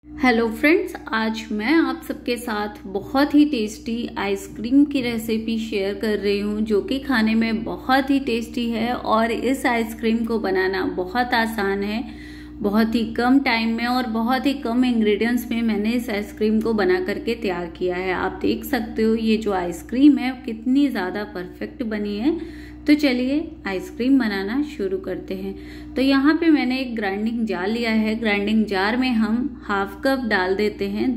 Hello friends, आज मैं आप सबके साथ बहुत ही टेस्टी आइसक्रीम की रेसिपी शेयर कर रही हूँ जो कि खाने में बहुत ही टेस्टी है। और इस आइसक्रीम को बनाना बहुत आसान है। बहुत ही कम टाइम में और बहुत ही कम इंग्रेडिएंट्स में मैंने इस आइसक्रीम को बना करके तैयार किया है। आप देख सकते हो ये जो आइसक्रीम है कितनी ज़्यादा परफेक्ट बनी है। तो चलिए आइसक्रीम बनाना शुरू करते हैं। तो यहाँ पे मैंने एक ग्राइंडिंग जार लिया है। ग्राइंडिंग जार में हम हाफ कप डाल देते हैं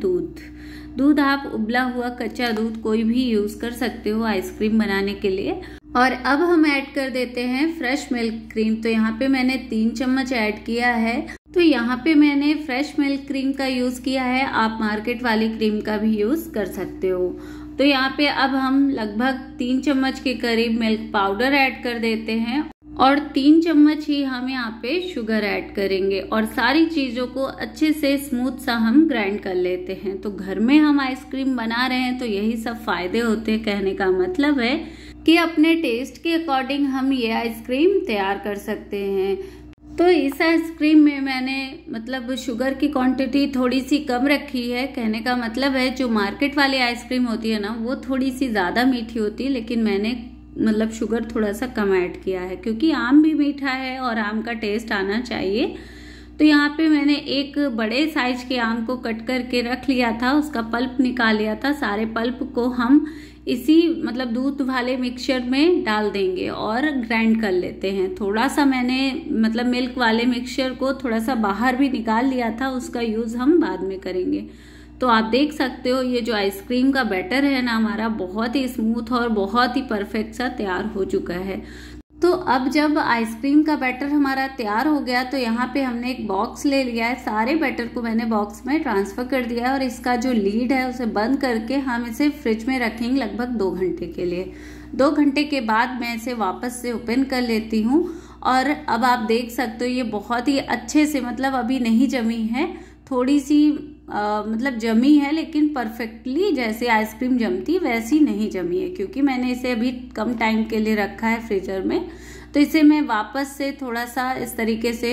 दूध। आप उबला हुआ कच्चा दूध कोई भी यूज कर सकते हो आइसक्रीम बनाने के लिए। और अब हम ऐड कर देते हैं फ्रेश मिल्क क्रीम। तो यहाँ पे मैंने 3 चम्मच ऐड किया है। तो यहाँ पे मैंने फ्रेश मिल्क क्रीम का यूज किया है, आप मार्केट वाली क्रीम का भी यूज कर सकते हो। तो यहाँ पे अब हम लगभग 3 चम्मच के करीब मिल्क पाउडर ऐड कर देते हैं और 3 चम्मच ही हम यहाँ पे शुगर ऐड करेंगे और सारी चीजों को अच्छे से स्मूथ सा हम ग्राइंड कर लेते हैं। तो घर में हम आइसक्रीम बना रहे हैं तो यही सब फायदे होते हैं। कहने का मतलब है कि अपने टेस्ट के अकॉर्डिंग हम ये आइसक्रीम तैयार कर सकते हैं। तो इस आइसक्रीम में मैंने शुगर की क्वांटिटी थोड़ी सी कम रखी है। कहने का मतलब है जो मार्केट वाली आइसक्रीम होती है ना वो थोड़ी सी ज़्यादा मीठी होती है, लेकिन मैंने शुगर थोड़ा सा कम ऐड किया है क्योंकि आम भी मीठा है और आम का टेस्ट आना चाहिए। तो यहाँ पे मैंने एक बड़े साइज के आम को कट करके रख लिया था, उसका पल्प निकाल लिया था। सारे पल्प को हम इसी दूध वाले मिक्सचर में डाल देंगे और ग्राइंड कर लेते हैं। थोड़ा सा मैंने मिल्क वाले मिक्सचर को थोड़ा सा बाहर भी निकाल लिया था, उसका यूज हम बाद में करेंगे। तो आप देख सकते हो ये जो आइसक्रीम का बैटर है ना हमारा बहुत ही स्मूथ और बहुत ही परफेक्ट सा तैयार हो चुका है। तो अब जब आइसक्रीम का बैटर हमारा तैयार हो गया तो यहाँ पे हमने एक बॉक्स ले लिया है। सारे बैटर को मैंने बॉक्स में ट्रांसफर कर दिया है और इसका जो लीड है उसे बंद करके हम इसे फ्रिज में रखेंगे लगभग 2 घंटे के लिए। 2 घंटे के बाद मैं इसे वापस से ओपन कर लेती हूँ और अब आप देख सकते हो ये बहुत ही अच्छे से अभी नहीं जमी है, थोड़ी सी जमी है, लेकिन परफेक्टली जैसे आइसक्रीम जमती वैसी नहीं जमी है क्योंकि मैंने इसे अभी कम टाइम के लिए रखा है फ्रीजर में। तो इसे मैं वापस से थोड़ा सा इस तरीके से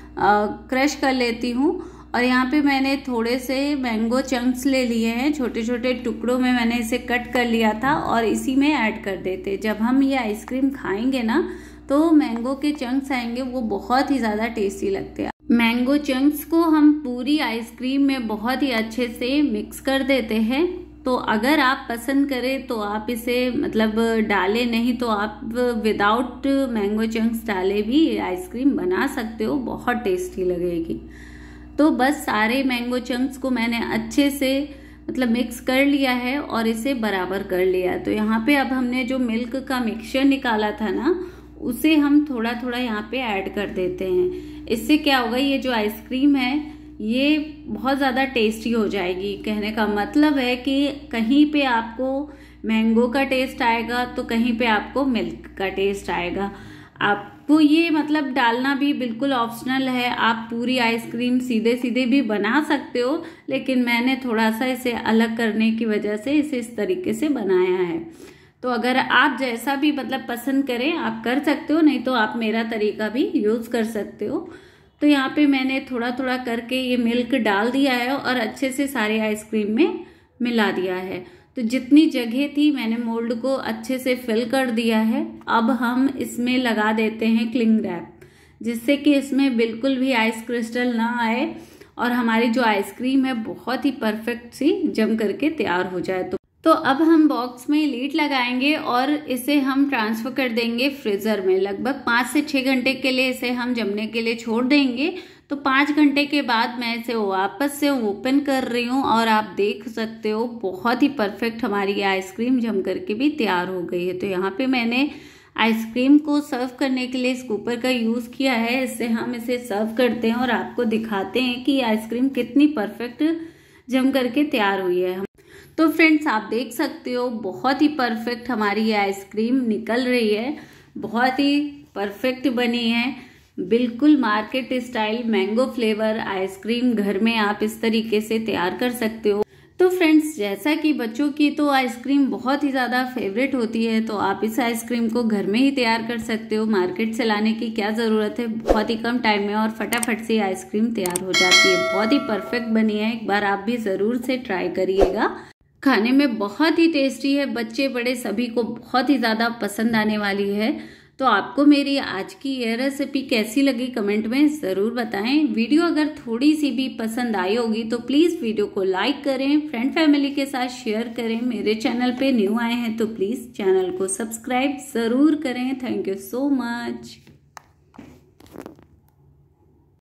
क्रश कर लेती हूँ। और यहाँ पे मैंने थोड़े से मैंगो चंक्स ले लिए हैं, छोटे छोटे टुकड़ों में मैंने इसे कट कर लिया था और इसी में ऐड कर देते। जब हम ये आइसक्रीम खाएंगे ना तो मैंगो के चंक्स आएंगे, वो बहुत ही ज़्यादा टेस्टी लगते हैं। मैंगो चंक्स को हम पूरी आइसक्रीम में बहुत ही अच्छे से मिक्स कर देते हैं। तो अगर आप पसंद करें तो आप इसे डालें, नहीं तो आप विदाउट मैंगो चंक्स डाले भी आइसक्रीम बना सकते हो, बहुत टेस्टी लगेगी। तो बस सारे मैंगो चंक्स को मैंने अच्छे से मिक्स कर लिया है और इसे बराबर कर लिया। तो यहाँ पे अब हमने जो मिल्क का मिक्सचर निकाला था ना उसे हम थोड़ा थोड़ा यहाँ पे ऐड कर देते हैं। इससे क्या होगा, ये जो आइसक्रीम है ये बहुत ज़्यादा टेस्टी हो जाएगी। कहने का मतलब है कि कहीं पे आपको मैंगो का टेस्ट आएगा तो कहीं पे आपको मिल्क का टेस्ट आएगा। आपको ये डालना भी बिल्कुल ऑप्शनल है, आप पूरी आइसक्रीम सीधे सीधे भी बना सकते हो, लेकिन मैंने थोड़ा सा इसे अलग करने की वजह से इसे इस तरीके से बनाया है। तो अगर आप जैसा भी पसंद करें आप कर सकते हो, नहीं तो आप मेरा तरीका भी यूज कर सकते हो। तो यहाँ पे मैंने थोड़ा थोड़ा करके ये मिल्क डाल दिया है और अच्छे से सारे आइसक्रीम में मिला दिया है। तो जितनी जगह थी मैंने मोल्ड को अच्छे से फिल कर दिया है। अब हम इसमें लगा देते हैं क्लिंग रैप, जिससे कि इसमें बिल्कुल भी आइस क्रिस्टल ना आए और हमारी जो आइसक्रीम है बहुत ही परफेक्ट सी जम करके तैयार हो जाए। तो अब हम बॉक्स में लीड लगाएंगे और इसे हम ट्रांसफर कर देंगे फ्रीजर में। लगभग 5 से 6 घंटे के लिए इसे हम जमने के लिए छोड़ देंगे। तो 5 घंटे के बाद मैं इसे वापस से ओपन कर रही हूँ और आप देख सकते हो बहुत ही परफेक्ट हमारी आइसक्रीम जम करके भी तैयार हो गई है। तो यहाँ पे मैंने आइसक्रीम को सर्व करने के लिए स्कूपर का यूज किया है। इससे हम इसे सर्व करते हैं और आपको दिखाते हैं कि आइसक्रीम कितनी परफेक्ट जम करके तैयार हुई है। तो फ्रेंड्स आप देख सकते हो बहुत ही परफेक्ट हमारी ये आइसक्रीम निकल रही है, बहुत ही परफेक्ट बनी है। बिल्कुल मार्केट स्टाइल मैंगो फ्लेवर आइसक्रीम घर में आप इस तरीके से तैयार कर सकते हो। तो फ्रेंड्स, जैसा कि बच्चों की तो आइसक्रीम बहुत ही ज़्यादा फेवरेट होती है, तो आप इस आइसक्रीम को घर में ही तैयार कर सकते हो। मार्केट से लाने की क्या ज़रूरत है, बहुत ही कम टाइम में और फटाफट से आइसक्रीम तैयार हो जाती है। बहुत ही परफेक्ट बनी है, एक बार आप भी ज़रूर से ट्राई करिएगा। खाने में बहुत ही टेस्टी है, बच्चे बड़े सभी को बहुत ही ज़्यादा पसंद आने वाली है। तो आपको मेरी आज की यह रेसिपी कैसी लगी कमेंट में ज़रूर बताएं। वीडियो अगर थोड़ी सी भी पसंद आई होगी तो प्लीज़ वीडियो को लाइक करें, फ्रेंड फैमिली के साथ शेयर करें। मेरे चैनल पे न्यू आए हैं तो प्लीज़ चैनल को सब्सक्राइब ज़रूर करें। Thank you so much.